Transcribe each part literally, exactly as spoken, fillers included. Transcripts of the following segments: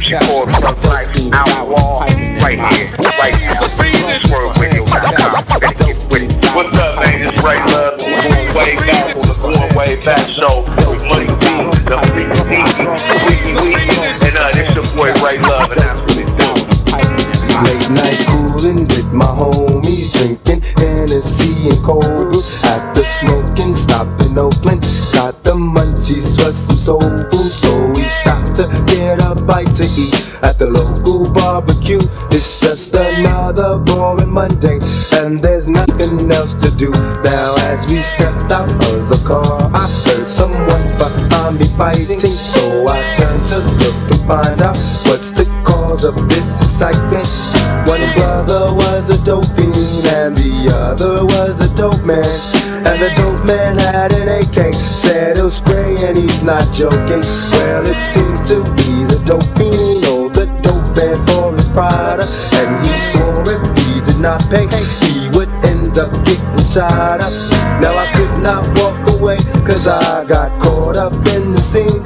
She called Plug Life Outlaw right here, right now. This world radio dot com. Let's get with it. What's up, man? It's Ray Love. We're going way back on the Going Way Back show with Money B, the Freaky Weeky Weeky. And uh, this your boy Ray Love, and that's what it's doing. Late night cooling with my homies, drinking Hennessy and cold brew. After smoking, stopped in Oakland, got the munchies for some soul food. So we stopped to get a bite to eat at the local barbecue. It's just another boring Monday, and there's nothing else to do. Now as we stepped out of the car, I heard someone behind me fighting. So I turned to look to find out what's the cause of this excitement. One brother was a dope fiend and the other was a dope man. And the dope man had an A K, said he'll spray and he's not joking. Well, it seems to be the dope fiend, oh, the dope man for his product. And he swore if he did not pay, he would end up getting shot up. Now I could not walk away, cause I got caught up in the scene,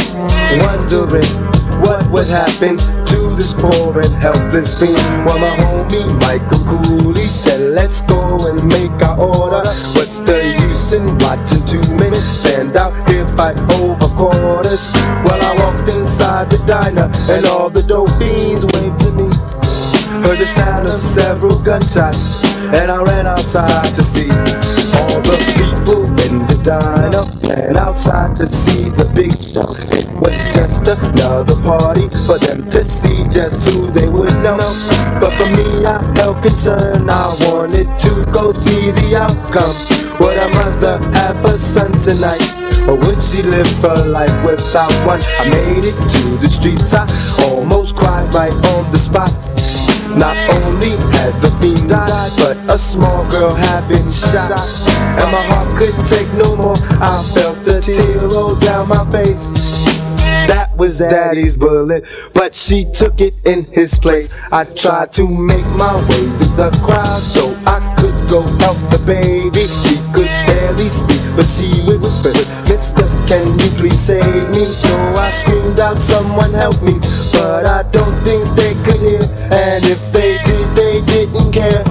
wondering what would happen to this poor and helpless fiend. Well, my homie Michael Cooley said, let's go and make our order. What's the use in watching two men stand out here fight over quarters? Well, I walked inside the diner and all the dope fiends waved to me. Heard the sound of several gunshots and I ran outside to see all the people in the diner, and outside to see the big show. It was just another party for them to see just who they would know. But for me, I held concern. I wanted to go see the outcome. Would a mother have a son tonight, or would she live her life without one? I made it to the streets, I almost cried right on the spot. Not only had the fiend died, but a small girl had been shot. And my heart could take no more, I felt a tear roll down my face. That was Daddy's bullet, but she took it in his place. I tried to make my way through the crowd so I could go help the baby. She could barely speak, but she whispered, Mister, can you please save me? So I screamed out, someone help me, but I don't think they could hear. And if they did, they didn't care.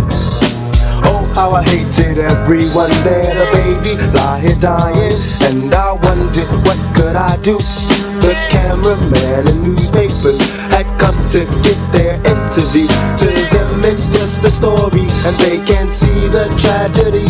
Oh, how I hated everyone there. The baby lie here dying, and I wondered what could I do. The cameraman and newspapers had come to get their interview. To them it's just a story, and they can't see the tragedy.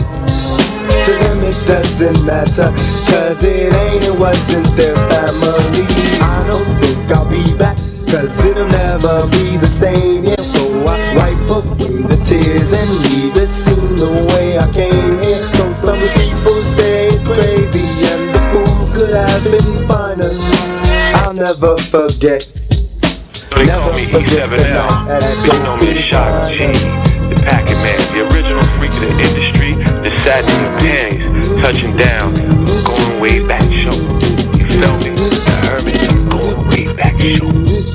To them it doesn't matter, cause it ain't, it wasn't their family. I don't think I'll be back, cause it'll never be the same, yeah. So I wipe away the tears and leave the scene the way I came here. Though some people say it's crazy and the food could have been finer, I'll never forget. They call me E seven L, but you know me as Shock G, the Packet Man, the original freak of the industry, the satin in the panties, touching down, going way back show. You feel me? The Hermit, going way back show.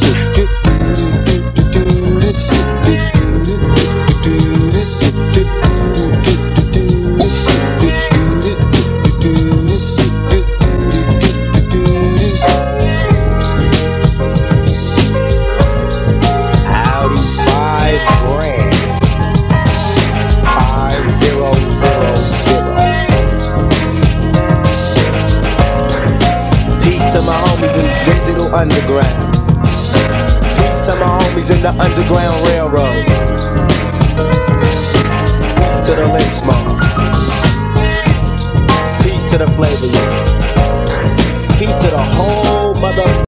Underground. Peace to my homies in the Underground Railroad. Peace to the Lynch Mob. Peace to the Flavor Unit. Peace to the whole mother